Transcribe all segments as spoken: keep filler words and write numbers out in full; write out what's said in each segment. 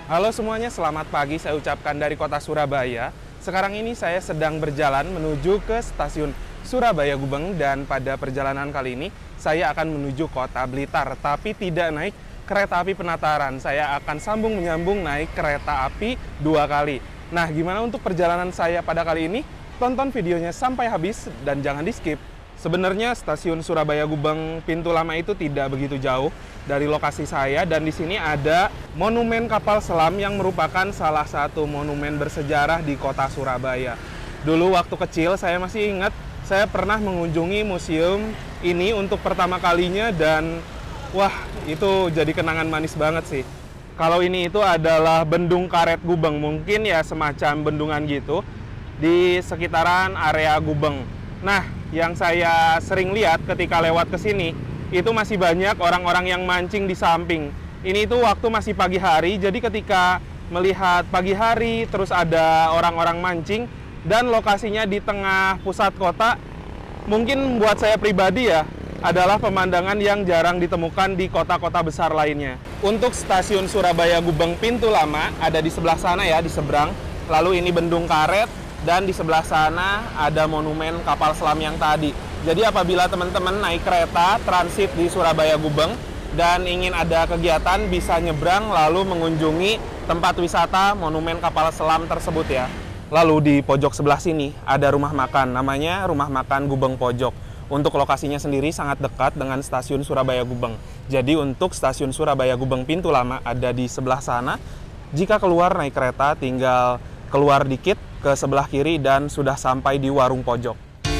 Halo semuanya, selamat pagi saya ucapkan dari kota Surabaya. Sekarang ini saya sedang berjalan menuju ke stasiun Surabaya Gubeng dan pada perjalanan kali ini saya akan menuju kota Blitar, tapi tidak naik kereta api Penataran. Saya akan sambung menyambung naik kereta api dua kali. Nah, gimana untuk perjalanan saya pada kali ini? Tonton videonya sampai habis dan jangan di-skip. Sebenarnya stasiun Surabaya Gubeng pintu lama itu tidak begitu jauh dari lokasi saya, dan di sini ada monumen kapal selam yang merupakan salah satu monumen bersejarah di kota Surabaya. Dulu waktu kecil saya masih ingat saya pernah mengunjungi museum ini untuk pertama kalinya dan wah, itu jadi kenangan manis banget sih. Kalau ini itu adalah Bendung Karet Gubeng, mungkin ya semacam bendungan gitu di sekitaran area Gubeng. Nah, yang saya sering lihat ketika lewat ke sini, itu masih banyak orang-orang yang mancing di samping. Ini itu waktu masih pagi hari, jadi ketika melihat pagi hari, terus ada orang-orang mancing, dan lokasinya di tengah pusat kota, mungkin buat saya pribadi ya, adalah pemandangan yang jarang ditemukan di kota-kota besar lainnya. Untuk stasiun Surabaya Gubeng pintu lama, ada di sebelah sana ya, di seberang. Lalu ini Bendung Karet, dan di sebelah sana ada monumen kapal selam yang tadi. Jadi apabila teman-teman naik kereta transit di Surabaya Gubeng dan ingin ada kegiatan, bisa nyebrang lalu mengunjungi tempat wisata monumen kapal selam tersebut ya. Lalu di pojok sebelah sini ada rumah makan, namanya Rumah Makan Gubeng Pojok. Untuk lokasinya sendiri sangat dekat dengan stasiun Surabaya Gubeng. Jadi untuk stasiun Surabaya Gubeng pintu lama ada di sebelah sana. Jika keluar naik kereta tinggal keluar dikit ke sebelah kiri dan sudah sampai di warung pojok.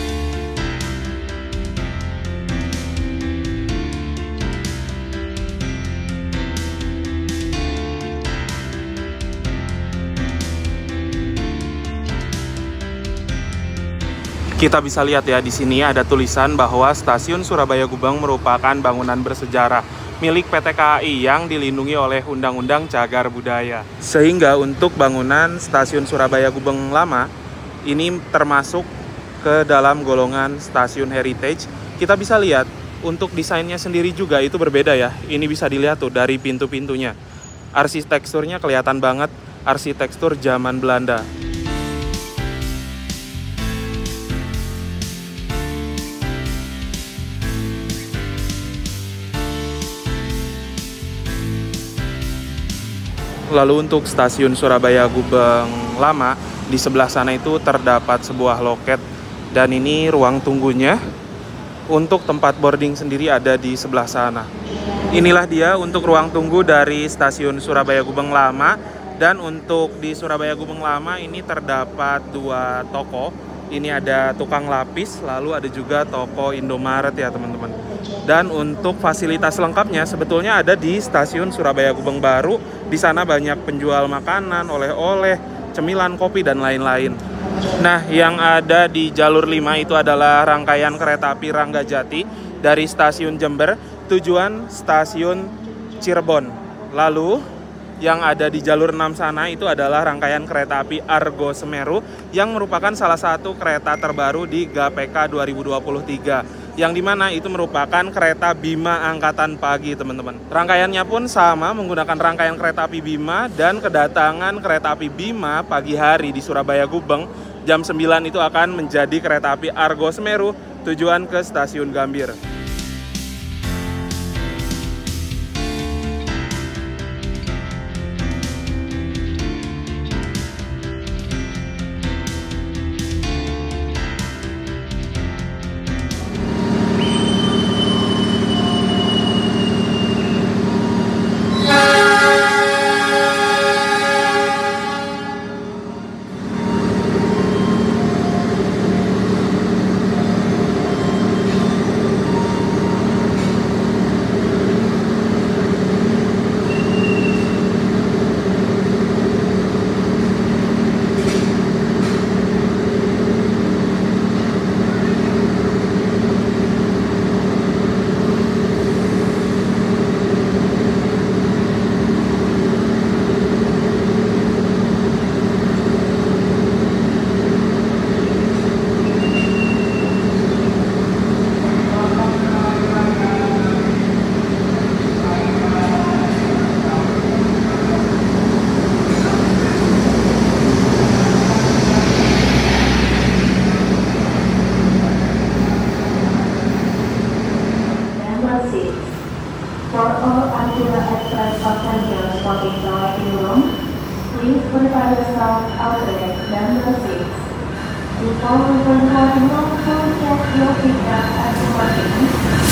Kita bisa lihat ya, di sini ada tulisan bahwa stasiun Surabaya Gubeng merupakan bangunan bersejarah milik P T K A I yang dilindungi oleh Undang-Undang Cagar Budaya. Sehingga untuk bangunan stasiun Surabaya Gubeng lama ini termasuk ke dalam golongan stasiun heritage. Kita bisa lihat untuk desainnya sendiri juga itu berbeda ya. Ini bisa dilihat tuh dari pintu-pintunya. Arsitekturnya kelihatan banget arsitektur zaman Belanda. Lalu untuk stasiun Surabaya Gubeng lama, di sebelah sana itu terdapat sebuah loket dan ini ruang tunggunya. Untuk tempat boarding sendiri ada di sebelah sana. Inilah dia untuk ruang tunggu dari stasiun Surabaya Gubeng lama, dan untuk di Surabaya Gubeng lama ini terdapat dua toko. Ini ada tukang lapis, lalu ada juga toko Indomaret ya teman-teman. Dan untuk fasilitas lengkapnya sebetulnya ada di stasiun Surabaya Gubeng baru. Di sana banyak penjual makanan, oleh-oleh, cemilan, kopi, dan lain-lain. Nah, yang ada di jalur lima itu adalah rangkaian kereta api Ranggajati dari stasiun Jember tujuan stasiun Cirebon. Lalu yang ada di jalur enam sana itu adalah rangkaian kereta api Argo Semeru yang merupakan salah satu kereta terbaru di G P K dua ribu dua puluh tiga, yang dimana itu merupakan kereta Bima Angkatan Pagi teman-teman. Rangkaiannya pun sama menggunakan rangkaian kereta api Bima, dan kedatangan kereta api Bima pagi hari di Surabaya Gubeng jam sembilan itu akan menjadi kereta api Argo Semeru tujuan ke stasiun Gambir. Prepare yourself outlet number six. Before we continue, please check your feedback as working.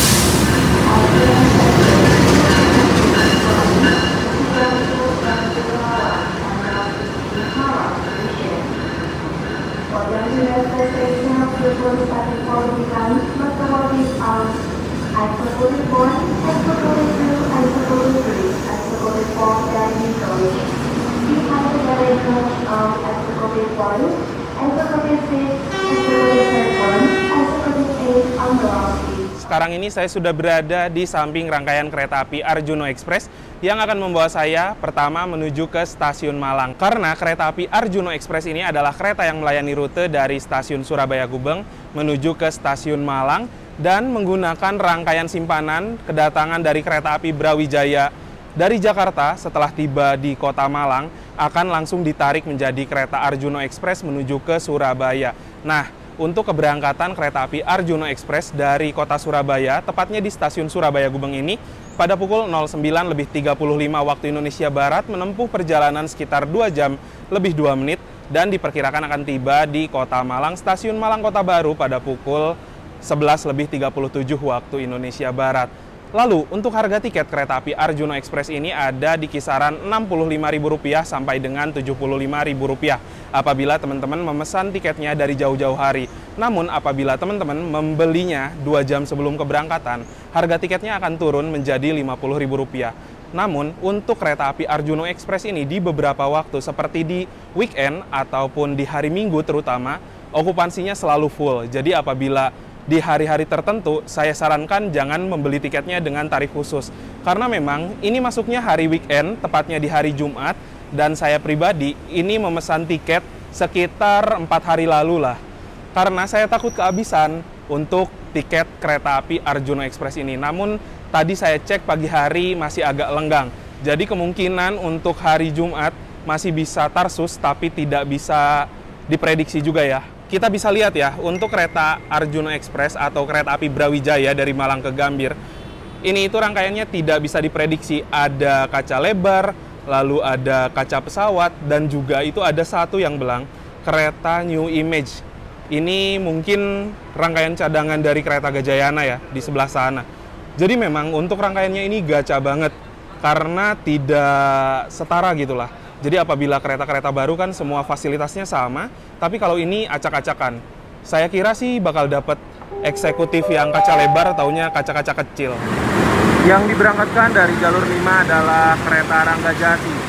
Sekarang ini saya sudah berada di samping rangkaian kereta api Arjuno Express yang akan membawa saya pertama menuju ke stasiun Malang. Karena kereta api Arjuno Express ini adalah kereta yang melayani rute dari stasiun Surabaya Gubeng menuju ke stasiun Malang dan menggunakan rangkaian simpanan kedatangan dari kereta api Brawijaya dari Jakarta. Setelah tiba di kota Malang akan langsung ditarik menjadi kereta Arjuno Express menuju ke Surabaya. Nah, untuk keberangkatan kereta api Arjuno Express dari kota Surabaya, tepatnya di stasiun Surabaya Gubeng ini, pada pukul nol sembilan lebih tiga puluh lima waktu Indonesia Barat, menempuh perjalanan sekitar dua jam lebih dua menit, dan diperkirakan akan tiba di kota Malang, stasiun Malang Kota Baru pada pukul sebelas lebih tiga puluh tujuh waktu Indonesia Barat. Lalu, untuk harga tiket kereta api Arjuno Express ini ada di kisaran enam puluh lima ribu rupiah sampai dengan tujuh puluh lima ribu rupiah apabila teman-teman memesan tiketnya dari jauh-jauh hari. Namun, apabila teman-teman membelinya dua jam sebelum keberangkatan, harga tiketnya akan turun menjadi lima puluh ribu rupiah. Namun, untuk kereta api Arjuno Express ini di beberapa waktu seperti di weekend ataupun di hari Minggu terutama, okupansinya selalu full. Jadi apabila di hari-hari tertentu, saya sarankan jangan membeli tiketnya dengan tarif khusus. Karena memang ini masuknya hari weekend, tepatnya di hari Jumat, dan saya pribadi ini memesan tiket sekitar empat hari lalu lah. Karena saya takut kehabisan untuk tiket kereta api Arjuno Express ini. Namun tadi saya cek pagi hari masih agak lenggang. Jadi kemungkinan untuk hari Jumat masih bisa tarsus, tapi tidak bisa diprediksi juga ya. Kita bisa lihat ya, untuk kereta Arjuno Express atau kereta api Brawijaya dari Malang ke Gambir, ini itu rangkaiannya tidak bisa diprediksi. Ada kaca lebar, lalu ada kaca pesawat, dan juga itu ada satu yang belang, kereta New Image. Ini mungkin rangkaian cadangan dari kereta Gajayana ya, di sebelah sana. Jadi memang untuk rangkaiannya ini gacha banget, karena tidak setara gitulah. Jadi apabila kereta-kereta baru kan semua fasilitasnya sama, tapi kalau ini acak-acakan. Saya kira sih bakal dapat eksekutif yang kaca lebar, taunya kaca-kaca kecil. Yang diberangkatkan dari jalur lima adalah kereta Ranggajati.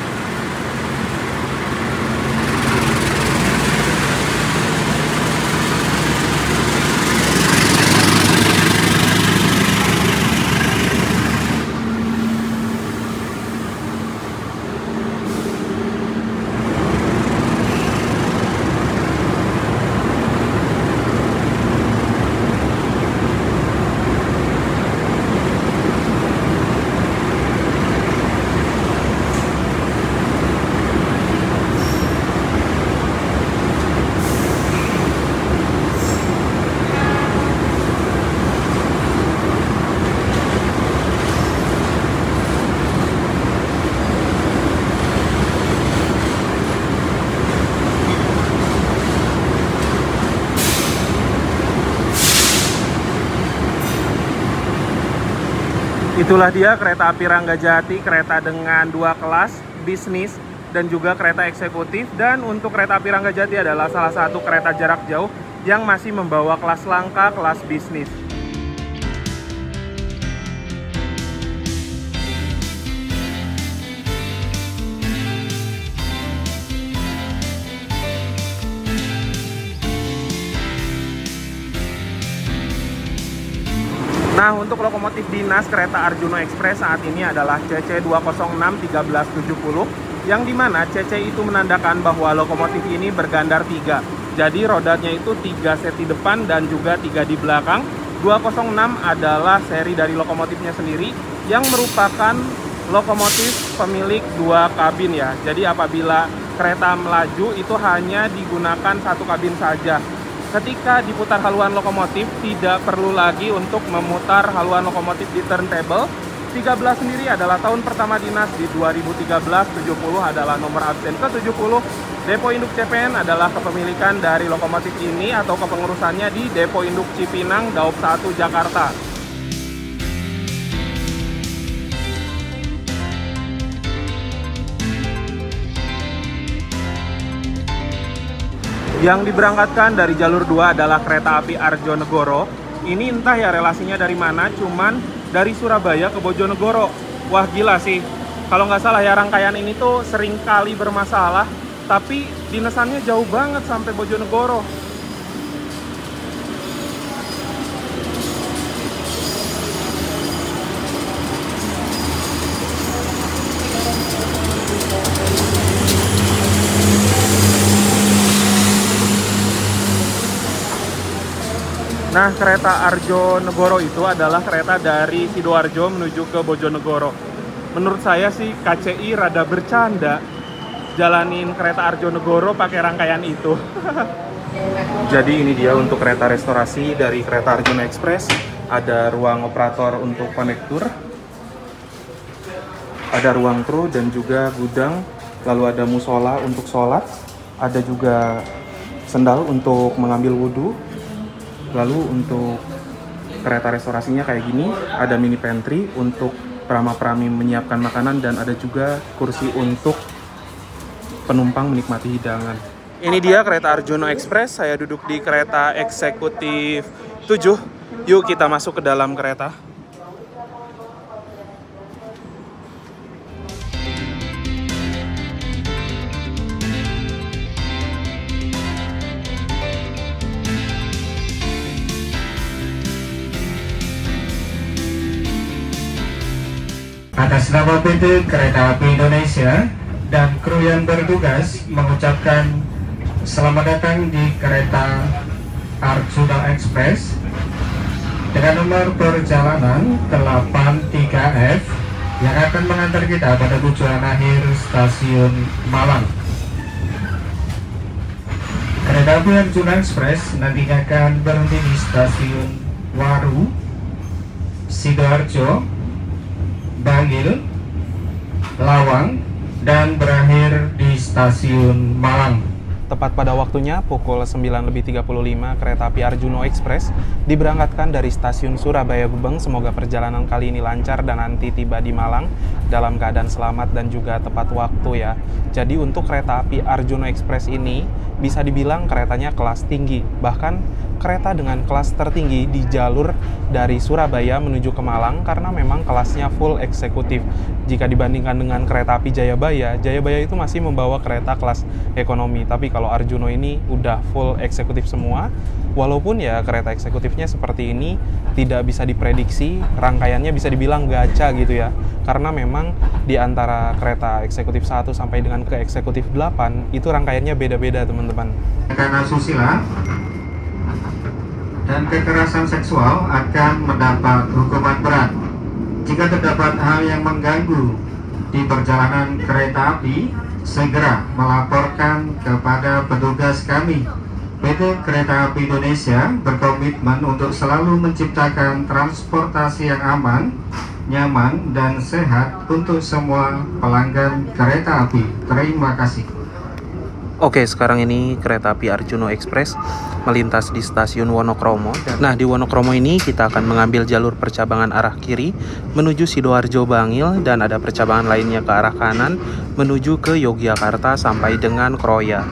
Itulah dia kereta api Ranggajati, kereta dengan dua kelas, bisnis dan juga kereta eksekutif. Dan untuk kereta api Ranggajati adalah salah satu kereta jarak jauh yang masih membawa kelas langka, kelas bisnis. Nah, untuk lokomotif dinas kereta Arjuno Express saat ini adalah C C dua nol enam satu tiga tujuh nol, yang dimana C C itu menandakan bahwa lokomotif ini bergandar tiga. Jadi rodanya itu tiga set di depan dan juga tiga di belakang. dua nol enam adalah seri dari lokomotifnya sendiri yang merupakan lokomotif pemilik dua kabin ya. Jadi apabila kereta melaju itu hanya digunakan satu kabin saja. Ketika diputar haluan lokomotif, tidak perlu lagi untuk memutar haluan lokomotif di turntable, tiga belas sendiri adalah tahun pertama dinas di dua ribu tiga belas, tujuh puluh adalah nomor absen ke tujuh puluh. Depo Induk C P N adalah kepemilikan dari lokomotif ini atau kepengurusannya di Depo Induk Cipinang, Daop satu, Jakarta. Yang diberangkatkan dari jalur dua adalah kereta api Arjonegoro. Ini entah ya relasinya dari mana, cuman dari Surabaya ke Bojonegoro. Wah gila sih, kalau nggak salah ya rangkaian ini tuh sering kali bermasalah, tapi dinesannya jauh banget sampai Bojonegoro. Nah, kereta Arjonegoro itu adalah kereta dari Sidoarjo menuju ke Bojonegoro. Menurut saya sih K C I rada bercanda jalanin kereta Arjonegoro pakai rangkaian itu. Jadi ini dia untuk kereta restorasi dari kereta Arjuna Express. Ada ruang operator untuk konektur, ada ruang kru dan juga gudang. Lalu ada musola untuk sholat, ada juga sendal untuk mengambil wudhu. Lalu untuk kereta restorasinya kayak gini, ada mini pantry untuk prama-prami menyiapkan makanan dan ada juga kursi untuk penumpang menikmati hidangan. Ini dia kereta Arjuna Express, saya duduk di kereta eksekutif tujuh. Yuk kita masuk ke dalam kereta. Atas nama P T Kereta Api Indonesia dan kru yang bertugas mengucapkan selamat datang di kereta Arjuna Express dengan nomor perjalanan delapan tiga F yang akan mengantar kita pada tujuan akhir stasiun Malang. Kereta api Arjuna Express nantinya akan berhenti di stasiun Waru, Sidoarjo, Bangil, Lawang, dan berakhir di stasiun Malang. Tepat pada waktunya, pukul sembilan lebih tiga puluh lima, kereta api Arjuna Express diberangkatkan dari stasiun Surabaya Gubeng. Semoga perjalanan kali ini lancar dan nanti tiba di Malang dalam keadaan selamat dan juga tepat waktu ya. Jadi untuk kereta api Arjuna Express ini bisa dibilang keretanya kelas tinggi. Bahkan kereta dengan kelas tertinggi di jalur dari Surabaya menuju ke Malang karena memang kelasnya full eksekutif. Jika dibandingkan dengan kereta api Jayabaya, Jayabaya itu masih membawa kereta kelas ekonomi. Tapi kalau Arjuna ini udah full eksekutif semua. Walaupun ya kereta eksekutifnya seperti ini tidak bisa diprediksi, rangkaiannya bisa dibilang gacha gitu ya. Karena memang di antara kereta eksekutif satu sampai dengan ke eksekutif delapan itu rangkaiannya beda-beda teman-teman. Karena susila dan kekerasan seksual akan mendapat hukuman berat. Jika terdapat hal yang mengganggu di perjalanan kereta api, segera melaporkan kepada petugas kami. P T Kereta Api Indonesia berkomitmen untuk selalu menciptakan transportasi yang aman, nyaman, dan sehat untuk semua pelanggan kereta api. Terima kasih. Oke, sekarang ini kereta api Arjuna Express melintas di stasiun Wonokromo. Nah, di Wonokromo ini kita akan mengambil jalur percabangan arah kiri menuju Sidoarjo Bangil dan ada percabangan lainnya ke arah kanan menuju ke Yogyakarta sampai dengan Kroya.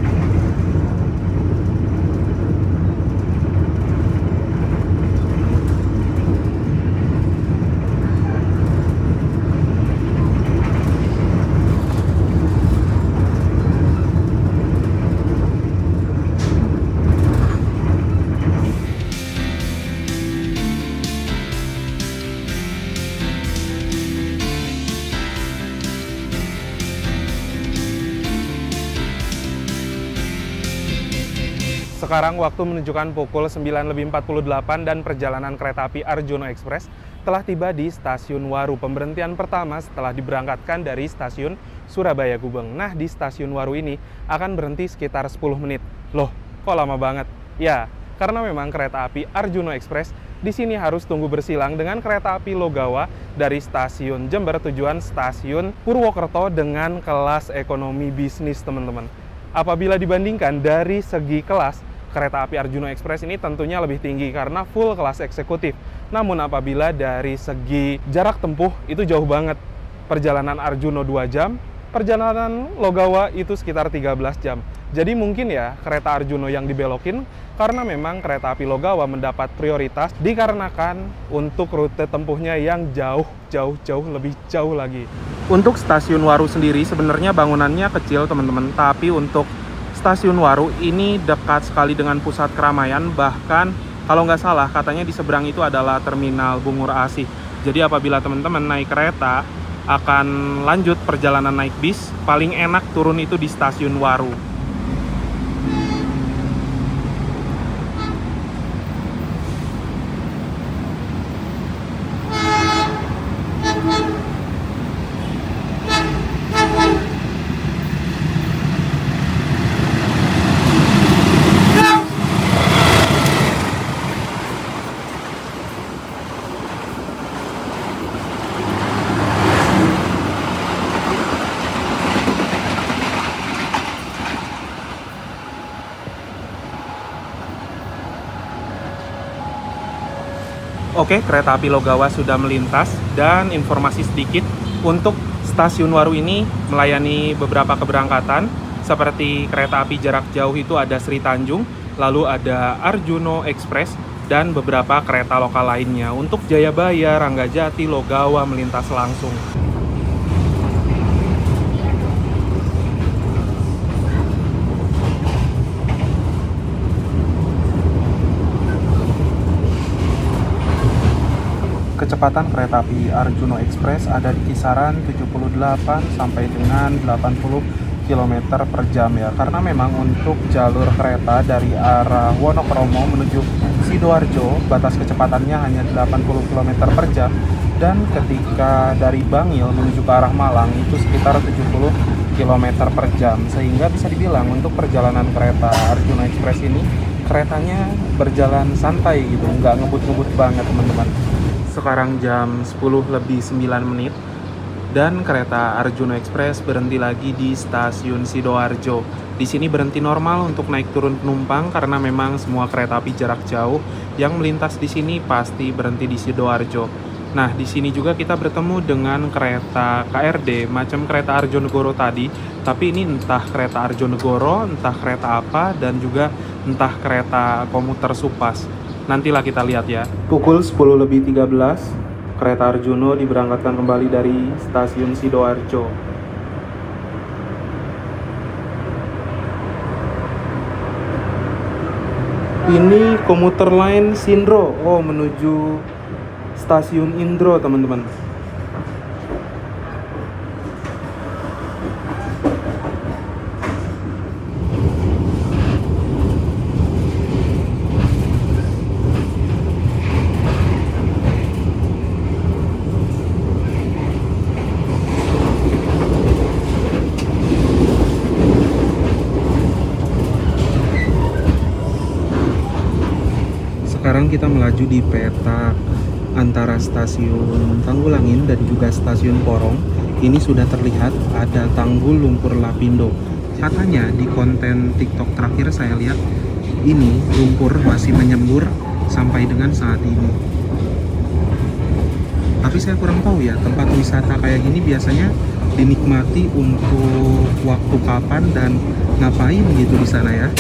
Sekarang waktu menunjukkan pukul sembilan lebih empat puluh delapan dan perjalanan kereta api Arjuna Express telah tiba di stasiun Waru. Pemberhentian pertama setelah diberangkatkan dari stasiun Surabaya Gubeng. Nah, di stasiun Waru ini akan berhenti sekitar sepuluh menit. Loh, kok lama banget? Ya, karena memang kereta api Arjuna Express di sini harus tunggu bersilang dengan kereta api Logawa dari stasiun Jember tujuan stasiun Purwokerto dengan kelas ekonomi bisnis, teman-teman. Apabila dibandingkan dari segi kelas, kereta api Arjuno Express ini tentunya lebih tinggi karena full kelas eksekutif. Namun apabila dari segi jarak tempuh itu jauh banget. Perjalanan Arjuno dua jam, perjalanan Logawa itu sekitar tiga belas jam. Jadi mungkin ya kereta Arjuno yang dibelokin karena memang kereta api Logawa mendapat prioritas dikarenakan untuk rute tempuhnya yang jauh, jauh, jauh, lebih jauh lagi. Untuk stasiun Waru sendiri sebenarnya bangunannya kecil, teman-teman. Tapi untuk stasiun Waru ini dekat sekali dengan pusat keramaian. Bahkan kalau nggak salah katanya di seberang itu adalah terminal Bungur Asih. Jadi apabila teman-teman naik kereta akan lanjut perjalanan naik bis, paling enak turun itu di stasiun Waru. Oke, kereta api Logawa sudah melintas dan informasi sedikit untuk stasiun Waru ini melayani beberapa keberangkatan seperti kereta api jarak jauh itu ada Sri Tanjung, lalu ada Arjuno Express dan beberapa kereta lokal lainnya. Untuk Jayabaya, Ranggajati, Logawa melintas langsung. Kecepatan kereta api Arjuno Express ada di kisaran tujuh puluh delapan sampai dengan delapan puluh kilometer per jam ya. Karena memang untuk jalur kereta dari arah Wonokromo menuju Sidoarjo batas kecepatannya hanya delapan puluh kilometer per jam, dan ketika dari Bangil menuju ke arah Malang itu sekitar tujuh puluh kilometer per jam. Sehingga bisa dibilang untuk perjalanan kereta Arjuno Express ini keretanya berjalan santai gitu, nggak ngebut-ngebut banget, teman-teman. Sekarang jam sepuluh lebih sembilan menit dan kereta Arjuno Express berhenti lagi di stasiun Sidoarjo. Di sini berhenti normal untuk naik turun penumpang karena memang semua kereta api jarak jauh yang melintas di sini pasti berhenti di Sidoarjo. Nah, di sini juga kita bertemu dengan kereta K R D macam kereta Arjonegoro tadi, tapi ini entah kereta Arjonegoro, entah kereta apa, dan juga entah kereta komuter Supas. Nantilah kita lihat ya. Pukul sepuluh lebih tiga belas, kereta Arjuno diberangkatkan kembali dari stasiun Sidoarjo. Ini komuter lain Sindro, oh menuju stasiun Indro, teman-teman. Sekarang kita melaju di peta antara stasiun Tanggulangin dan juga stasiun Porong. Ini sudah terlihat ada Tanggul Lumpur Lapindo. Katanya di konten TikTok terakhir saya lihat ini lumpur masih menyembur sampai dengan saat ini. Tapi saya kurang tahu ya, tempat wisata kayak gini biasanya dinikmati untuk waktu kapan dan ngapain gitu di sana ya.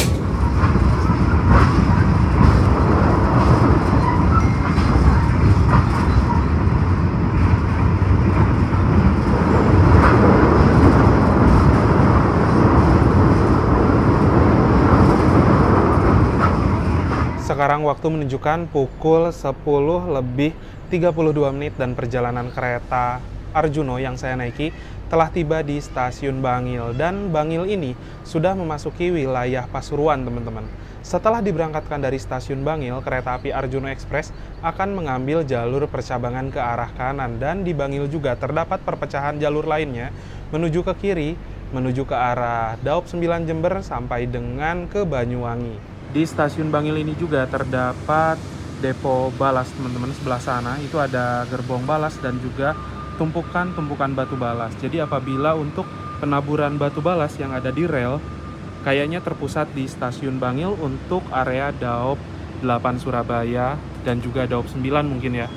Sekarang waktu menunjukkan pukul sepuluh lebih tiga puluh dua menit dan perjalanan kereta Arjuno yang saya naiki telah tiba di stasiun Bangil. Dan Bangil ini sudah memasuki wilayah Pasuruan, teman-teman. Setelah diberangkatkan dari stasiun Bangil, kereta api Arjuno Express akan mengambil jalur percabangan ke arah kanan. Dan di Bangil juga terdapat perpecahan jalur lainnya menuju ke kiri, menuju ke arah Daop sembilan Jember sampai dengan ke Banyuwangi. Di stasiun Bangil ini juga terdapat depo balas teman-teman. Sebelah sana itu ada gerbong balas dan juga tumpukan-tumpukan batu balas. Jadi apabila untuk penaburan batu balas yang ada di rel kayaknya terpusat di stasiun Bangil untuk area Daop delapan Surabaya dan juga Daop sembilan mungkin ya.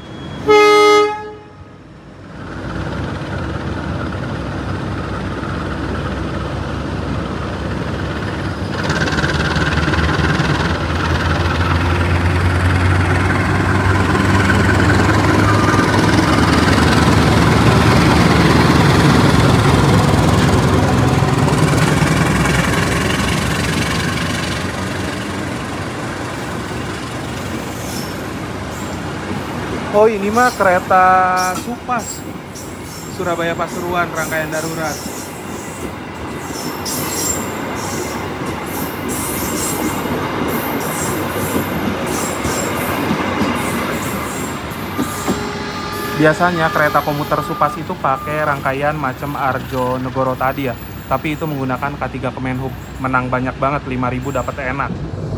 Oh, ini mah kereta Supas Surabaya Pasuruan rangkaian darurat. Biasanya kereta komuter Supas itu pakai rangkaian macam Arjo Negoro tadi ya. Tapi itu menggunakan K tiga Kemenhub. Menang banyak banget, lima ribu dapat enak.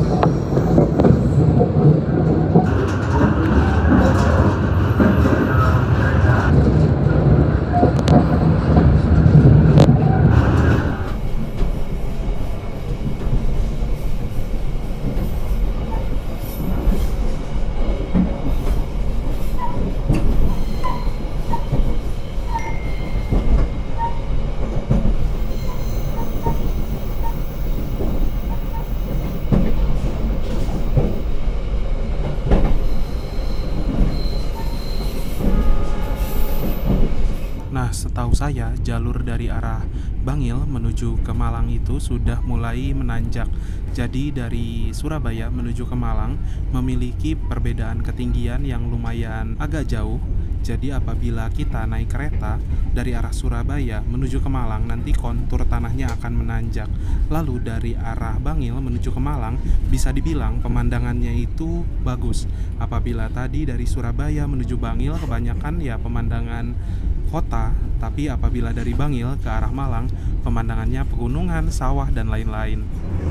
Setahu saya, jalur dari arah Bangil menuju ke Malang itu sudah mulai menanjak. Jadi dari Surabaya menuju ke Malang memiliki perbedaan ketinggian yang lumayan agak jauh. Jadi apabila kita naik kereta dari arah Surabaya menuju ke Malang, nanti kontur tanahnya akan menanjak. Lalu dari arah Bangil menuju ke Malang, bisa dibilang pemandangannya itu bagus. Apabila tadi dari Surabaya menuju Bangil, kebanyakan ya pemandangan kota, tapi apabila dari Bangil ke arah Malang, pemandangannya pegunungan, sawah, dan lain-lain.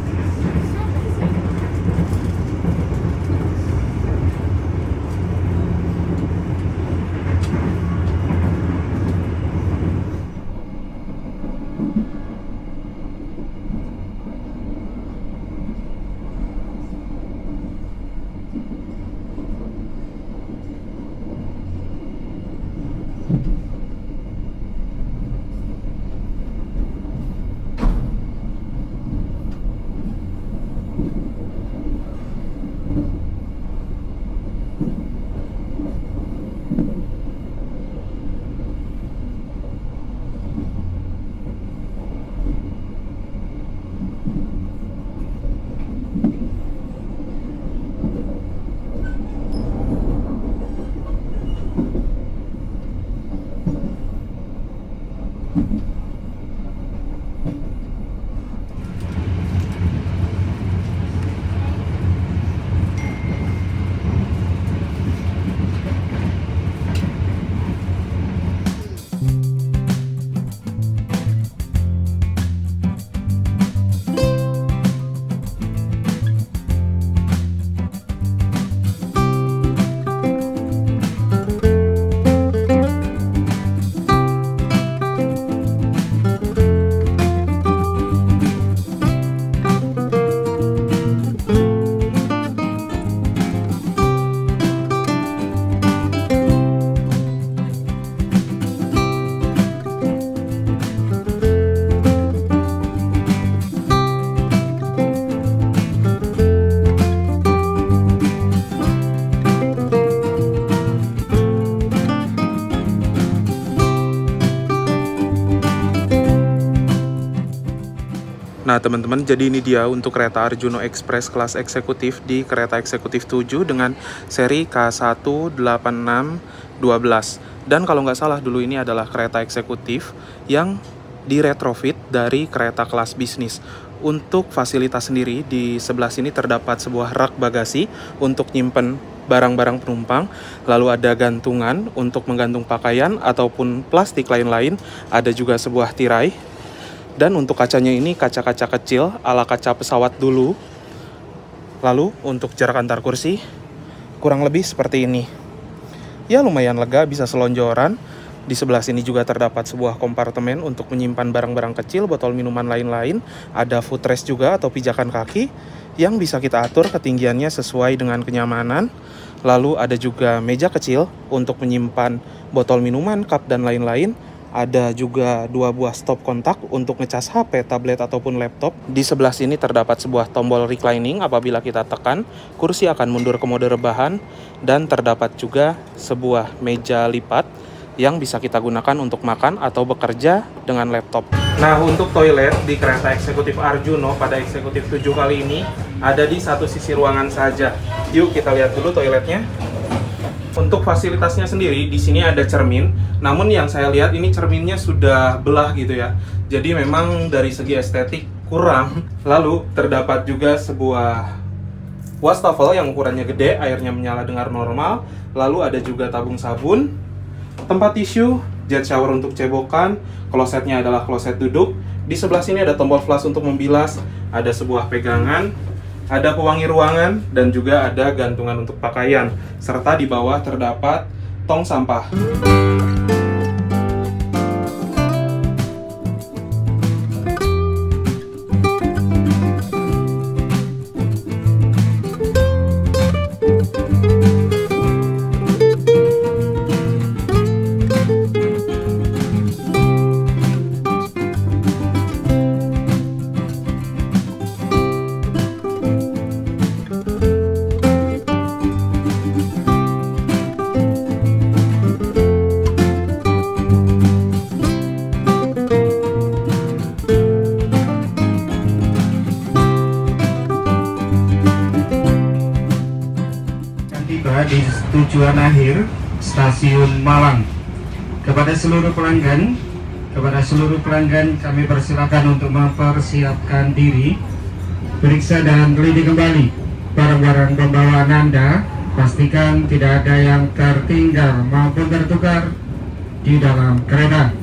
Nah teman-teman, jadi ini dia untuk kereta Arjuno Express kelas eksekutif di kereta eksekutif tujuh dengan seri K satu delapan enam satu dua. Dan kalau nggak salah dulu ini adalah kereta eksekutif yang diretrofit dari kereta kelas bisnis. Untuk fasilitas sendiri, di sebelah sini terdapat sebuah rak bagasi untuk nyimpen barang-barang penumpang. Lalu ada gantungan untuk menggantung pakaian ataupun plastik lain-lain. Ada juga sebuah tirai. Dan untuk kacanya ini kaca-kaca kecil ala kaca pesawat dulu. Lalu untuk jarak antar kursi kurang lebih seperti ini. Ya lumayan lega, bisa selonjoran. Di sebelah sini juga terdapat sebuah kompartemen untuk menyimpan barang-barang kecil, botol minuman lain-lain. Ada footrest juga atau pijakan kaki yang bisa kita atur ketinggiannya sesuai dengan kenyamanan. Lalu ada juga meja kecil untuk menyimpan botol minuman, cup, dan lain-lain. Ada juga dua buah stop kontak untuk ngecas H P, tablet, ataupun laptop. Di sebelah sini terdapat sebuah tombol reclining. Apabila kita tekan, kursi akan mundur ke mode rebahan. Dan terdapat juga sebuah meja lipat yang bisa kita gunakan untuk makan atau bekerja dengan laptop. Nah, untuk toilet di kereta eksekutif Arjuno pada eksekutif tujuh kali ini ada di satu sisi ruangan saja. Yuk kita lihat dulu toiletnya. Untuk fasilitasnya sendiri, di sini ada cermin. Namun yang saya lihat ini cerminnya sudah belah gitu ya. Jadi memang dari segi estetik kurang. Lalu terdapat juga sebuah wastafel yang ukurannya gede, airnya menyala dengan normal. Lalu ada juga tabung sabun, tempat tisu, jet shower untuk cebokan, klosetnya adalah kloset duduk. Di sebelah sini ada tombol flash untuk membilas, ada sebuah pegangan, ada pewangi ruangan, dan juga ada gantungan untuk pakaian. Serta di bawah terdapat tong sampah. Di tujuan akhir stasiun Malang. Kepada seluruh pelanggan, kepada seluruh pelanggan kami persilakan untuk mempersiapkan diri, periksa dan teliti kembali barang-barang pembawaan Anda. Pastikan tidak ada yang tertinggal maupun tertukar di dalam kereta.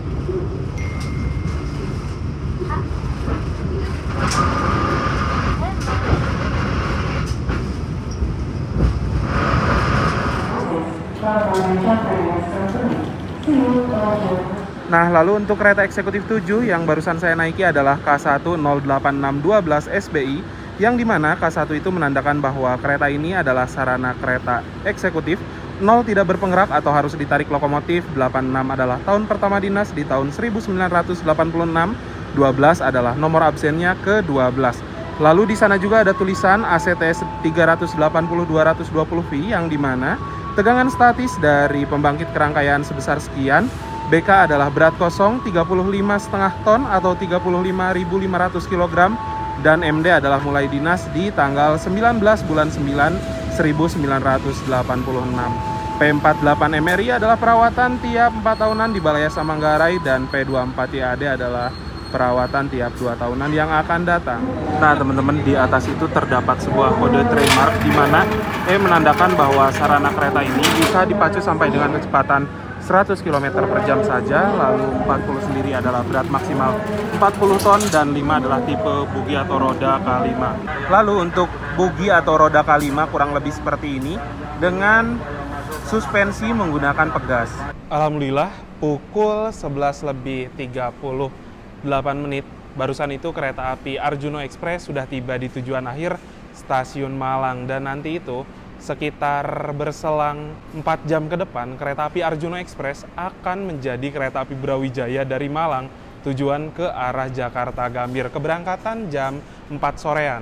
Nah, lalu untuk kereta eksekutif tujuh yang barusan saya naiki adalah K satu nol delapan enam satu dua S B I, yang dimana K satu itu menandakan bahwa kereta ini adalah sarana kereta eksekutif. Nol tidak berpenggerak atau harus ditarik lokomotif. Delapan enam adalah tahun pertama dinas di tahun seribu sembilan ratus delapan puluh enam. Dua belas adalah nomor absennya ke dua belas. Lalu di sana juga ada tulisan A C T tiga delapan nol dua dua nol V, yang dimana tegangan statis dari pembangkit kerangkaian sebesar sekian. B K adalah berat kosong tiga puluh lima koma lima ton atau tiga puluh lima ribu lima ratus kilogram, dan M D adalah mulai dinas di tanggal sembilan belas bulan sembilan seribu sembilan ratus delapan puluh enam. P empat puluh delapan M R I adalah perawatan tiap empat tahunan di Balai Yasa Manggarai, dan P dua puluh empat I A D adalah perawatan tiap dua tahunan yang akan datang. Nah teman-teman, di atas itu terdapat sebuah kode trademark di mana E menandakan bahwa sarana kereta ini bisa dipacu sampai dengan kecepatan seratus kilometer per jam saja. Lalu empat puluh sendiri adalah berat maksimal empat puluh ton, dan lima adalah tipe bugi atau roda K lima. Lalu untuk bugi atau roda K lima kurang lebih seperti ini dengan suspensi menggunakan pegas. Alhamdulillah pukul sebelas lebih tiga puluh delapan menit barusan itu kereta api Arjuno Express sudah tiba di tujuan akhir stasiun Malang, dan nanti itu sekitar berselang empat jam ke depan, kereta api Arjuno Express akan menjadi kereta api Brawijaya dari Malang tujuan ke arah Jakarta Gambir. Keberangkatan jam empat sorean.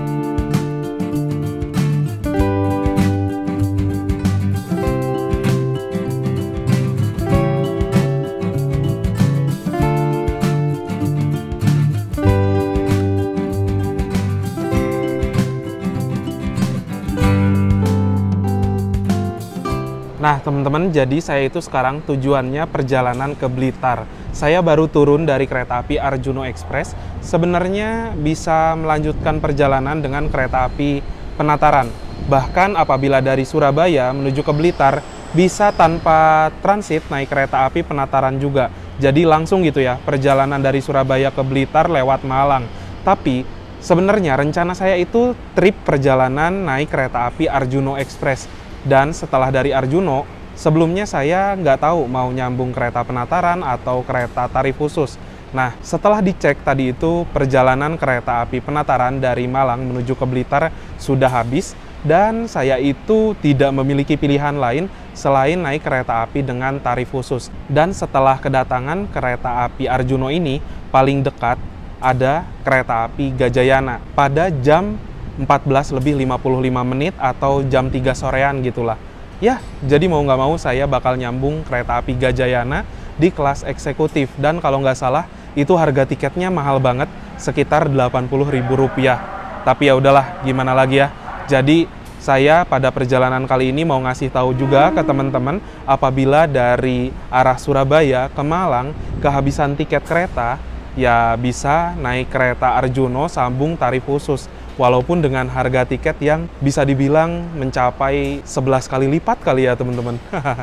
Nah teman-teman, jadi saya itu sekarang tujuannya perjalanan ke Blitar. Saya baru turun dari kereta api Arjuno Express. Sebenarnya bisa melanjutkan perjalanan dengan kereta api Penataran. Bahkan apabila dari Surabaya menuju ke Blitar, bisa tanpa transit naik kereta api Penataran juga. Jadi langsung gitu ya, perjalanan dari Surabaya ke Blitar lewat Malang. Tapi Sebenarnya rencana saya itu trip perjalanan naik kereta api Arjuno Express. Dan setelah dari Arjuno, sebelumnya saya nggak tahu mau nyambung kereta penataran atau kereta tarif khusus. Nah, setelah dicek tadi itu perjalanan kereta api penataran dari Malang menuju ke Blitar sudah habis. Dan saya itu tidak memiliki pilihan lain selain naik kereta api dengan tarif khusus. Dan setelah kedatangan kereta api Arjuno ini, paling dekat ada kereta api Gajayana pada jam empat belas lebih lima puluh lima menit atau jam tiga sorean gitulah. Ya, jadi mau nggak mau saya bakal nyambung kereta api Gajayana di kelas eksekutif. Dan kalau nggak salah, itu harga tiketnya mahal banget, sekitar delapan puluh ribu rupiah. Tapi ya udahlah, gimana lagi ya. Jadi saya pada perjalanan kali ini mau ngasih tahu juga ke teman-teman apabila dari arah Surabaya ke Malang kehabisan tiket kereta, ya bisa naik kereta Arjuno sambung tarif khusus. Walaupun dengan harga tiket yang bisa dibilang mencapai sebelas kali lipat kali ya teman-teman.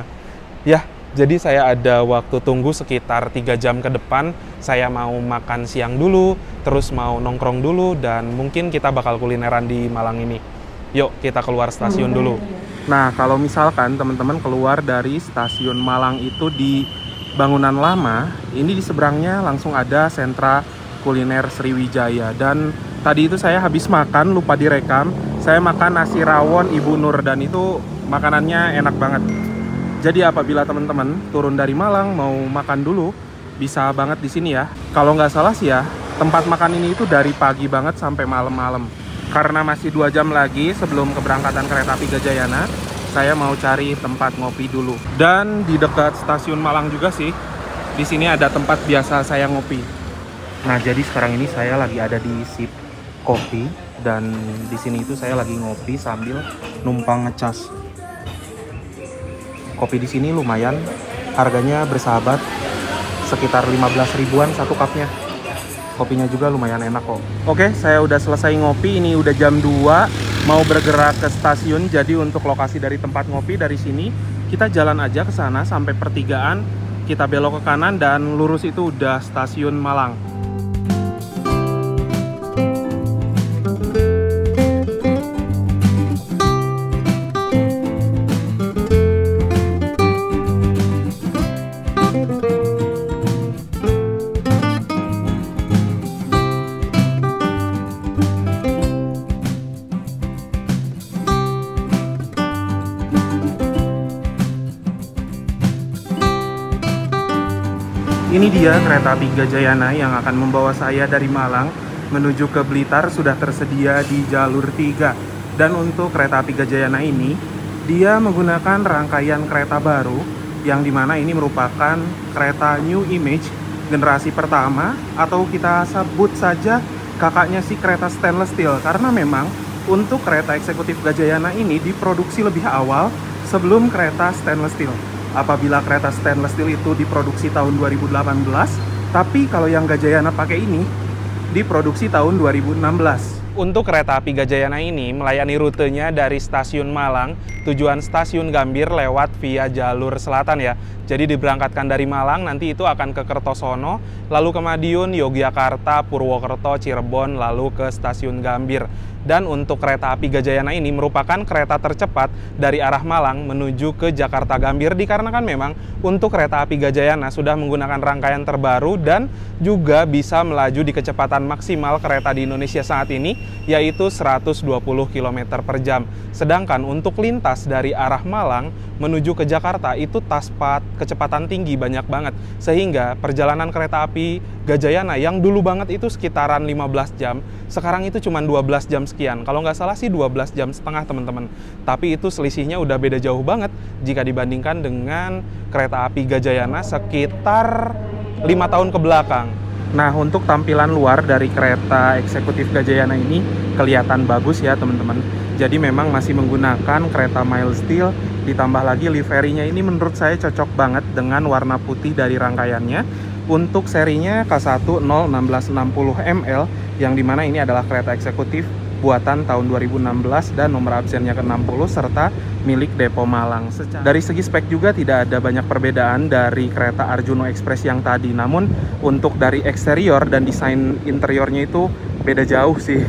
Ya, jadi saya ada waktu tunggu sekitar tiga jam ke depan. Saya mau makan siang dulu, terus mau nongkrong dulu, dan mungkin kita bakal kulineran di Malang ini. Yuk, kita keluar stasiun dulu. Nah, kalau misalkan teman-teman keluar dari stasiun Malang itu di bangunan lama, ini di seberangnya langsung ada sentra kuliner Sriwijaya. Dan tadi itu saya habis makan, lupa direkam. Saya makan nasi rawon Ibu Nur, dan itu makanannya enak banget. Jadi apabila teman-teman turun dari Malang mau makan dulu, bisa banget di sini ya. Kalau nggak salah sih ya, tempat makan ini itu dari pagi banget sampai malam-malam. Karena masih dua jam lagi sebelum keberangkatan kereta api Gajayana, saya mau cari tempat ngopi dulu. Dan di dekat stasiun Malang juga sih, di sini ada tempat biasa saya ngopi. Nah, jadi sekarang ini saya lagi ada di Sip Kopi, dan di sini itu saya lagi ngopi sambil numpang ngecas. Kopi di sini lumayan, harganya bersahabat, sekitar lima belas ribuan satu cupnya. Kopinya juga lumayan enak kok. Oke, saya udah selesai ngopi, ini udah jam dua, mau bergerak ke stasiun. Jadi untuk lokasi dari tempat ngopi dari sini, kita jalan aja ke sana sampai pertigaan, kita belok ke kanan dan lurus itu udah stasiun Malang. Ini dia kereta api Gajayana yang akan membawa saya dari Malang menuju ke Blitar, sudah tersedia di jalur tiga. Dan untuk kereta api Gajayana ini, dia menggunakan rangkaian kereta baru yang dimana ini merupakan kereta New Image generasi pertama, atau kita sebut saja kakaknya si kereta stainless steel. Karena memang untuk kereta eksekutif Gajayana ini diproduksi lebih awal sebelum kereta stainless steel. Apabila kereta stainless steel itu diproduksi tahun dua ribu delapan belas, tapi kalau yang Gajayana pakai ini diproduksi tahun dua ribu enam belas. Untuk kereta api Gajayana ini melayani rutenya dari stasiun Malang, tujuan stasiun Gambir lewat via jalur selatan ya. Jadi diberangkatkan dari Malang, nanti itu akan ke Kertosono, lalu ke Madiun, Yogyakarta, Purwokerto, Cirebon, lalu ke stasiun Gambir. Dan untuk kereta api Gajayana ini merupakan kereta tercepat dari arah Malang menuju ke Jakarta Gambir, dikarenakan memang untuk kereta api Gajayana sudah menggunakan rangkaian terbaru dan juga bisa melaju di kecepatan maksimal kereta di Indonesia saat ini, yaitu seratus dua puluh kilometer per jam. Sedangkan untuk lintas dari arah Malang menuju ke Jakarta itu taspat kecepatan tinggi banyak banget, sehingga perjalanan kereta api Gajayana yang dulu banget itu sekitaran lima belas jam, sekarang itu cuma dua belas jam sekian. Kalau nggak salah sih dua belas jam setengah teman-teman. Tapi itu selisihnya udah beda jauh banget jika dibandingkan dengan kereta api Gajayana sekitar lima tahun ke belakang. Nah, untuk tampilan luar dari kereta eksekutif Gajayana ini kelihatan bagus ya teman-teman. Jadi memang masih menggunakan kereta mild steel, ditambah lagi liverinya ini menurut saya cocok banget dengan warna putih dari rangkaiannya. Untuk serinya K satu nol enam belas enam puluh M L, yang dimana ini adalah kereta eksekutif buatan tahun dua ribu enam belas dan nomor absennya ke enam puluh serta milik Depo Malang. Dari segi spek juga tidak ada banyak perbedaan dari kereta Arjuno Express yang tadi, namun untuk dari eksterior dan desain interiornya itu beda jauh sih.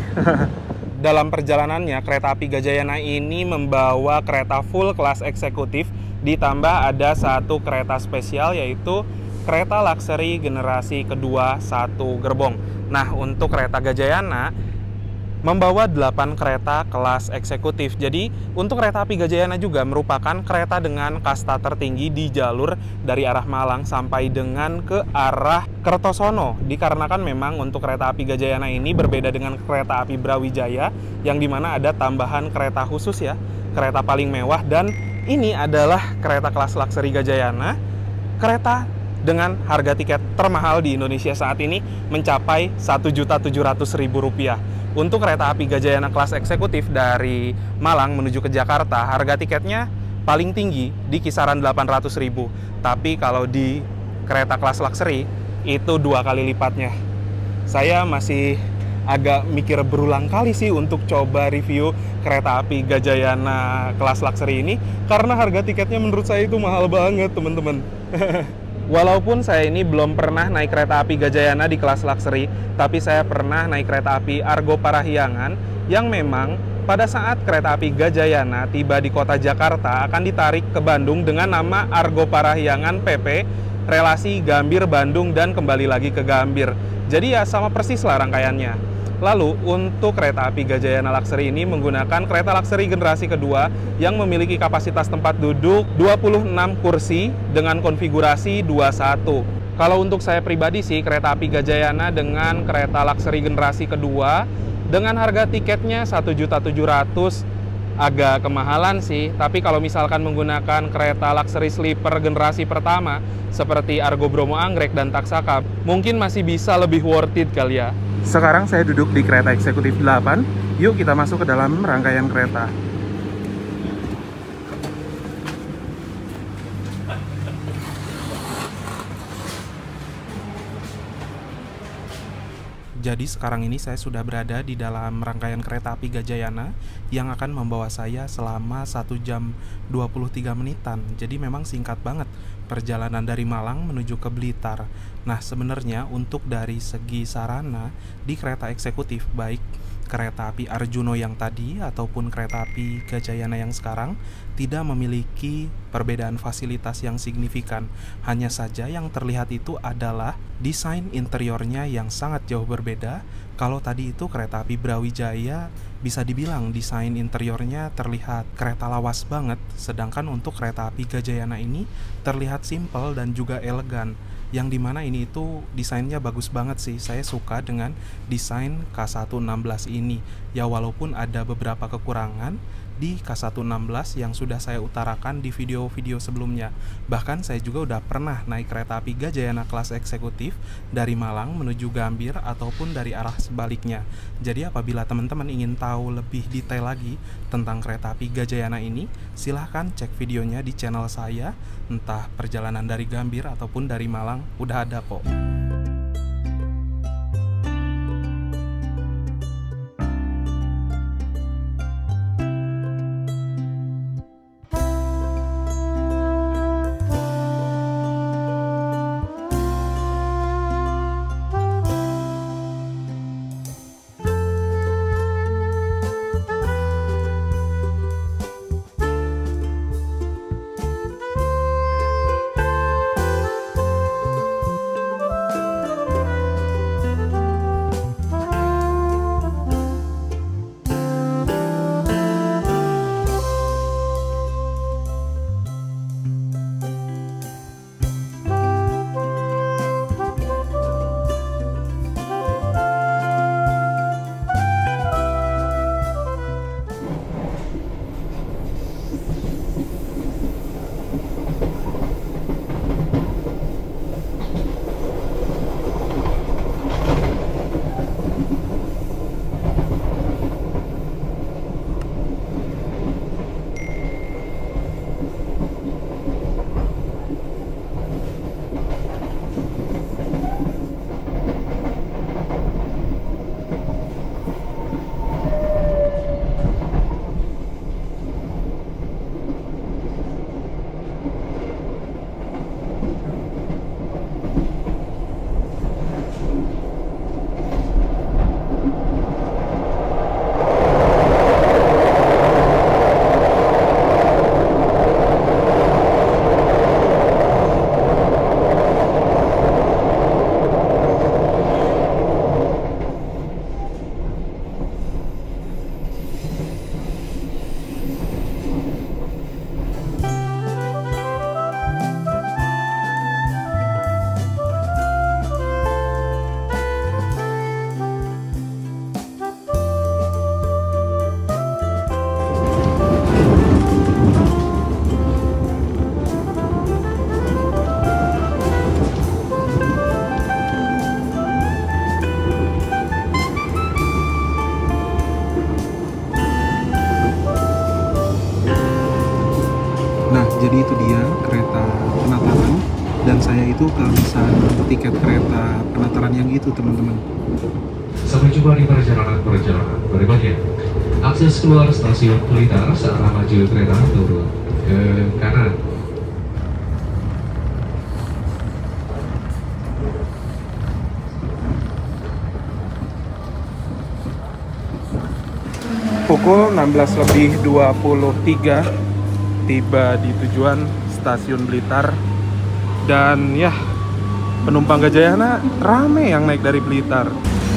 Dalam perjalanannya, kereta api Gajayana ini membawa kereta full kelas eksekutif, ditambah ada satu kereta spesial yaitu kereta luxury generasi kedua satu gerbong. Nah, untuk kereta Gajayana membawa delapan kereta kelas eksekutif. Jadi, untuk kereta api Gajayana juga merupakan kereta dengan kasta tertinggi di jalur dari arah Malang sampai dengan ke arah Kertosono. Dikarenakan memang untuk kereta api Gajayana ini berbeda dengan kereta api Brawijaya yang dimana ada tambahan kereta khusus ya, kereta paling mewah, dan ini adalah kereta kelas luxury Gajayana, kereta dengan harga tiket termahal di Indonesia saat ini mencapai satu juta tujuh ratus ribu rupiah. Untuk kereta api Gajayana kelas eksekutif dari Malang menuju ke Jakarta, harga tiketnya paling tinggi di kisaran delapan ratus ribu. Tapi kalau di kereta kelas luxury, itu dua kali lipatnya. Saya masih agak mikir berulang kali sih untuk coba review kereta api Gajayana kelas luxury ini, karena harga tiketnya menurut saya itu mahal banget, teman-teman. Walaupun saya ini belum pernah naik kereta api Gajayana di kelas luxury, tapi saya pernah naik kereta api Argo Parahyangan yang memang pada saat kereta api Gajayana tiba di kota Jakarta akan ditarik ke Bandung dengan nama Argo Parahyangan P P, relasi Gambir Bandung dan kembali lagi ke Gambir. Jadi ya sama persis lah rangkaiannya. Lalu untuk kereta api Gajayana Luxury ini menggunakan kereta luxury generasi kedua yang memiliki kapasitas tempat duduk dua puluh enam kursi dengan konfigurasi dua puluh satu. Kalau untuk saya pribadi sih, kereta api Gajayana dengan kereta luxury generasi kedua dengan harga tiketnya satu juta tujuh ratus ribu agak kemahalan sih. Tapi kalau misalkan menggunakan kereta luxury sleeper generasi pertama seperti Argo Bromo Anggrek dan Taksaka, mungkin masih bisa lebih worth it kali ya. Sekarang saya duduk di kereta eksekutif delapan. Yuk kita masuk ke dalam rangkaian kereta. Jadi sekarang ini saya sudah berada di dalam rangkaian kereta api Gajayana yang akan membawa saya selama satu jam dua puluh tiga menitan. Jadi memang singkat banget perjalanan dari Malang menuju ke Blitar. Nah, sebenarnya untuk dari segi sarana di kereta eksekutif, baik kereta api Arjuno yang tadi ataupun kereta api Gajayana yang sekarang, tidak memiliki perbedaan fasilitas yang signifikan. Hanya saja yang terlihat itu adalah desain interiornya yang sangat jauh berbeda. Kalau tadi itu kereta api Brawijaya bisa dibilang desain interiornya terlihat kereta lawas banget, sedangkan untuk kereta api Gajayana ini terlihat simpel dan juga elegan, yang dimana ini itu desainnya bagus banget sih. Saya suka dengan desain K seratus enam belas ini ya, walaupun ada beberapa kekurangan di K seratus enam belas yang sudah saya utarakan di video-video sebelumnya. Bahkan saya juga udah pernah naik kereta api Gajayana kelas eksekutif dari Malang menuju Gambir ataupun dari arah sebaliknya. Jadi apabila teman-teman ingin tahu lebih detail lagi tentang kereta api Gajayana ini, silahkan cek videonya di channel saya, entah perjalanan dari Gambir ataupun dari Malang, udah ada kok. jadi itu dia kereta Penataran, dan saya itu kehabisan tiket kereta Penataran yang itu, teman-teman. Sampai jumpa di perjalanan-perjalanan berikutnya. Akses keluar stasiun Blitar searah maju kereta turun ke kanan. Pukul enam belas lebih dua puluh tiga tiba di tujuan stasiun Blitar, dan ya penumpang Gajayana rame yang naik dari Blitar.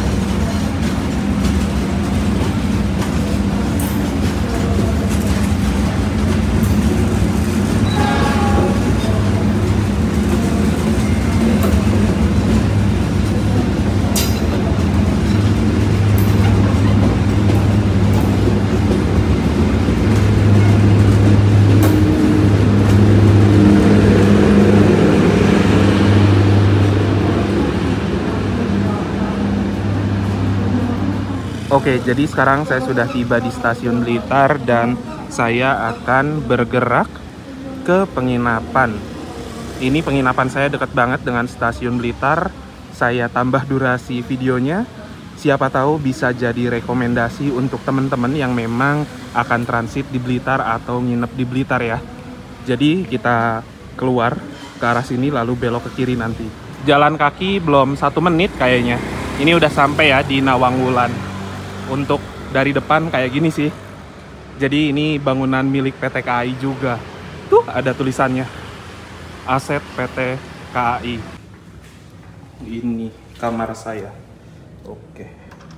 Oke, jadi sekarang saya sudah tiba di stasiun Blitar dan saya akan bergerak ke penginapan. Ini penginapan saya dekat banget dengan stasiun Blitar. Saya tambah durasi videonya. Siapa tahu bisa jadi rekomendasi untuk teman-teman yang memang akan transit di Blitar atau nginep di Blitar ya. Jadi kita keluar ke arah sini lalu belok ke kiri nanti. Jalan kaki belum satu menit kayaknya. Ini udah sampai ya di Nawangwulan. Untuk dari depan kayak gini sih. Jadi ini bangunan milik P T K A I juga. Tuh ada tulisannya. Aset P T K A I. Ini kamar saya. Oke.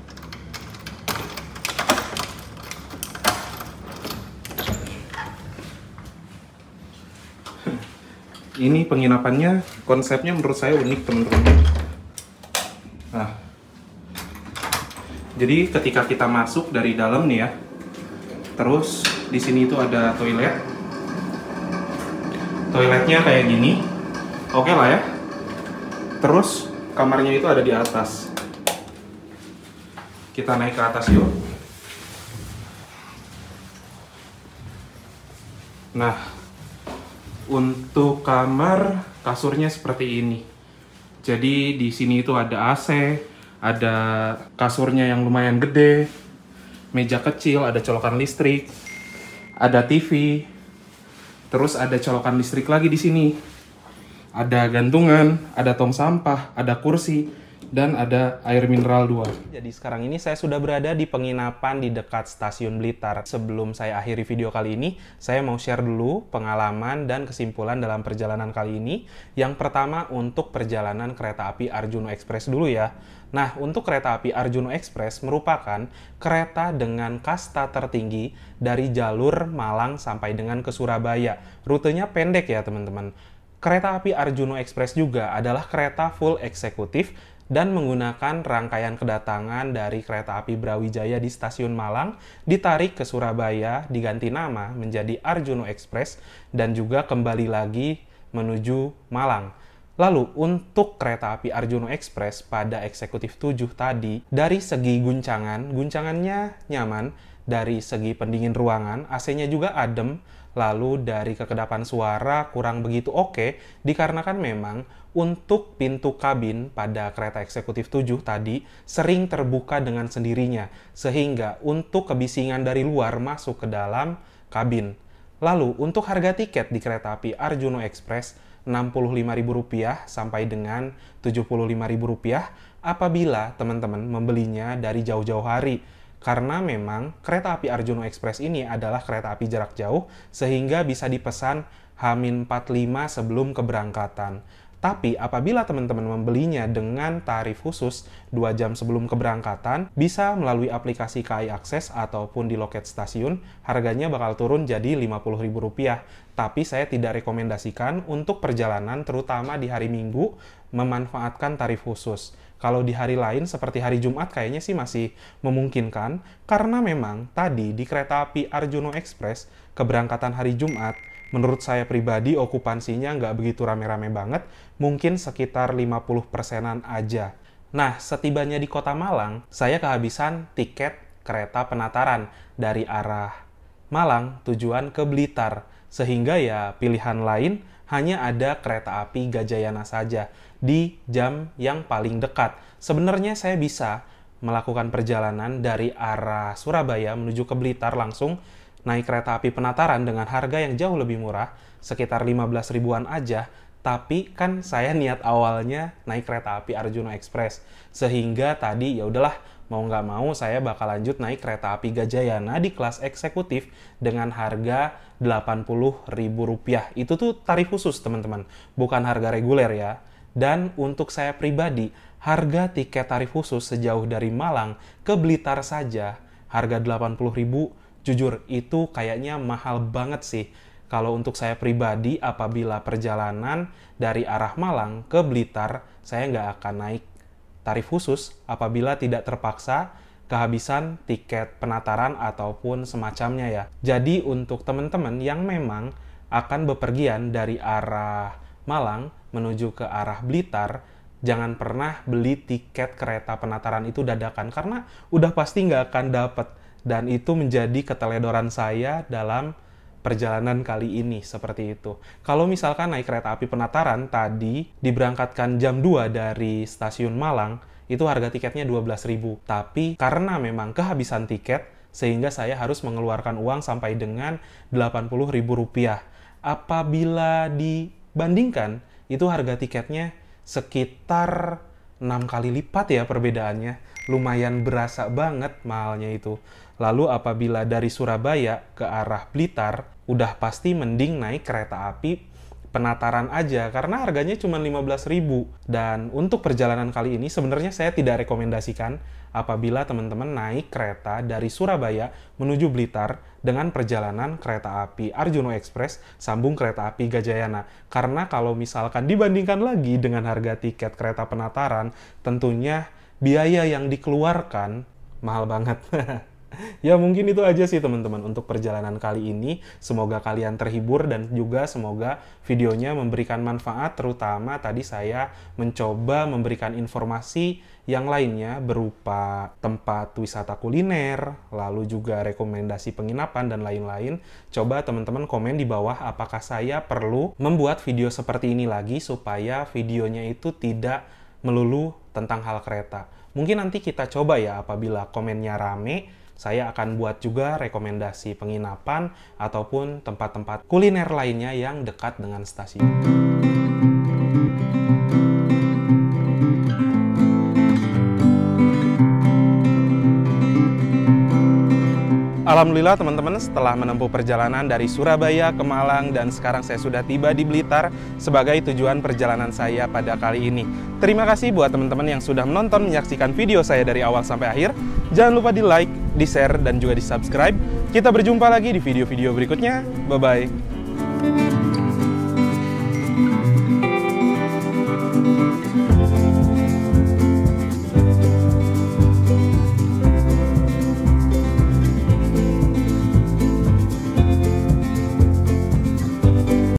Ini penginapannya, konsepnya menurut saya unik, teman-teman. Nah, jadi ketika kita masuk dari dalam nih ya, terus di sini itu ada toilet. Toiletnya kayak gini, oke lah ya. Terus kamarnya itu ada di atas. Kita naik ke atas yuk. Nah, untuk kamar kasurnya seperti ini. Jadi di sini itu ada A C. Ada kasurnya yang lumayan gede, meja kecil, ada colokan listrik, ada T V, terus ada colokan listrik lagi di sini. Ada gantungan, ada tong sampah, ada kursi, dan ada air mineral dua. Jadi sekarang ini saya sudah berada di penginapan di dekat stasiun Blitar. Sebelum saya akhiri video kali ini, saya mau share dulu pengalaman dan kesimpulan dalam perjalanan kali ini. Yang pertama untuk perjalanan kereta api Arjuno Express dulu ya. Nah, untuk kereta api Arjuno Express merupakan kereta dengan kasta tertinggi dari jalur Malang sampai dengan ke Surabaya. Rutenya pendek ya teman-teman. Kereta api Arjuno Express juga adalah kereta full eksekutif dan menggunakan rangkaian kedatangan dari kereta api Brawijaya di stasiun Malang, ditarik ke Surabaya, diganti nama menjadi Arjuno Express, dan juga kembali lagi menuju Malang. Lalu, untuk kereta api Arjuno Express pada eksekutif tujuh tadi, dari segi guncangan, guncangannya nyaman, dari segi pendingin ruangan, A C-nya juga adem, lalu dari kekedapan suara kurang begitu oke, dikarenakan memang untuk pintu kabin pada kereta eksekutif tujuh tadi sering terbuka dengan sendirinya, sehingga untuk kebisingan dari luar masuk ke dalam kabin. Lalu, untuk harga tiket di kereta api Arjuno Express, enam puluh lima ribu rupiah sampai dengan tujuh puluh lima ribu rupiah apabila teman-teman membelinya dari jauh-jauh hari. Karena memang kereta api Arjuno Express ini adalah kereta api jarak jauh sehingga bisa dipesan H minus empat puluh lima sebelum keberangkatan. Tapi apabila teman-teman membelinya dengan tarif khusus dua jam sebelum keberangkatan, bisa melalui aplikasi K A I Akses ataupun di loket stasiun, harganya bakal turun jadi lima puluh ribu rupiah. Tapi saya tidak rekomendasikan untuk perjalanan terutama di hari Minggu memanfaatkan tarif khusus. Kalau di hari lain seperti hari Jumat kayaknya sih masih memungkinkan, karena memang tadi di kereta api Arjuno Express keberangkatan hari Jumat, menurut saya pribadi okupansinya nggak begitu rame-rame banget, mungkin sekitar lima puluh persenan aja. Nah, setibanya di kota Malang, saya kehabisan tiket kereta Penataran dari arah Malang tujuan ke Blitar. Sehingga ya pilihan lain hanya ada kereta api Gajayana saja di jam yang paling dekat. Sebenarnya saya bisa melakukan perjalanan dari arah Surabaya menuju ke Blitar langsung naik kereta api Penataran dengan harga yang jauh lebih murah, sekitar lima belas ribuan aja. Tapi kan saya niat awalnya naik kereta api Arjuna Express, sehingga tadi ya udahlah, mau nggak mau saya bakal lanjut naik kereta api Gajayana di kelas eksekutif dengan harga delapan puluh ribu rupiah. Itu tuh tarif khusus teman-teman, bukan harga reguler ya. Dan untuk saya pribadi, harga tiket tarif khusus sejauh dari Malang ke Blitar saja, harga delapan puluh ribu, jujur itu kayaknya mahal banget sih. Kalau untuk saya pribadi, apabila perjalanan dari arah Malang ke Blitar, saya nggak akan naik tarif khusus apabila tidak terpaksa kehabisan tiket penataran ataupun semacamnya ya. Jadi untuk teman-teman yang memang akan bepergian dari arah Malang menuju ke arah Blitar, jangan pernah beli tiket kereta penataran itu dadakan, karena udah pasti nggak akan dapet. Dan itu menjadi keteledoran saya dalam perjalanan kali ini, seperti itu. Kalau misalkan naik kereta api Penataran tadi diberangkatkan jam dua dari stasiun Malang, itu harga tiketnya dua belas ribu. Tapi karena memang kehabisan tiket, sehingga saya harus mengeluarkan uang sampai dengan delapan puluh ribu rupiah. Apabila dibandingkan, itu harga tiketnya sekitar enam kali lipat ya perbedaannya. Lumayan berasa banget mahalnya itu. Lalu apabila dari Surabaya ke arah Blitar, udah pasti mending naik kereta api Penataran aja, karena harganya cuma lima belas ribu. Dan untuk perjalanan kali ini sebenarnya saya tidak rekomendasikan apabila teman-teman naik kereta dari Surabaya menuju Blitar dengan perjalanan kereta api Arjuna Express sambung kereta api Gajayana. Karena kalau misalkan dibandingkan lagi dengan harga tiket kereta Penataran, tentunya biaya yang dikeluarkan mahal banget. Ya mungkin itu aja sih teman-teman untuk perjalanan kali ini. Semoga kalian terhibur dan juga semoga videonya memberikan manfaat, terutama tadi saya mencoba memberikan informasi yang lainnya berupa tempat wisata kuliner, lalu juga rekomendasi penginapan dan lain-lain. Coba teman-teman komen di bawah apakah saya perlu membuat video seperti ini lagi supaya videonya itu tidak melulu tentang hal kereta. Mungkin nanti kita coba ya, apabila komennya rame, saya akan buat juga rekomendasi penginapan ataupun tempat-tempat kuliner lainnya yang dekat dengan stasiun. Alhamdulillah teman-teman, setelah menempuh perjalanan dari Surabaya ke Malang dan sekarang saya sudah tiba di Blitar sebagai tujuan perjalanan saya pada kali ini. Terima kasih buat teman-teman yang sudah menonton, menyaksikan video saya dari awal sampai akhir. Jangan lupa di like, di share, dan juga di subscribe. Kita berjumpa lagi di video-video berikutnya. Bye-bye.